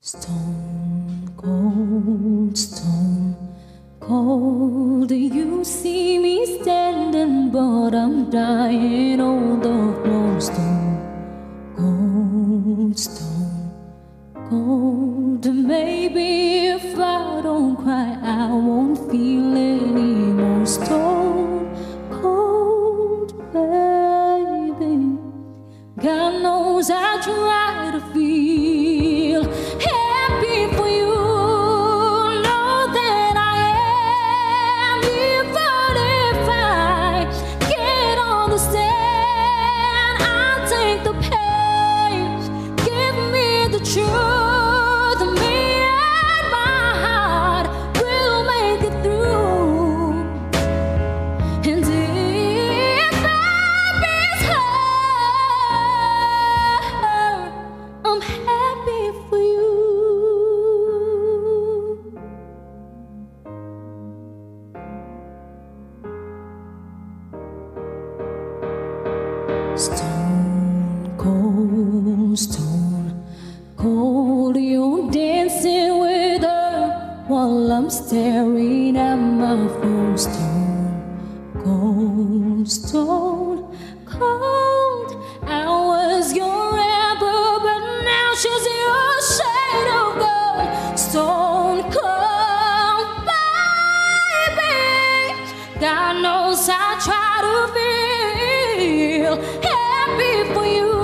Stone cold, you see me standing, but I'm dying on the floor. Stone cold, maybe if I don't cry, I won't feel anymore. Stone cold, baby, God knows I try to feel happy for you. Know that I am, even if I can't understand. I'll take the pain, give me the truth. Me and my heart will make it through. And if I'm happy for you. Stone cold, you're dancing with her while I'm staring at my phone. Stone cold, I was your rebel, but now she's your shade of gold. Stone cold, baby, God knows I try to feel happy for you.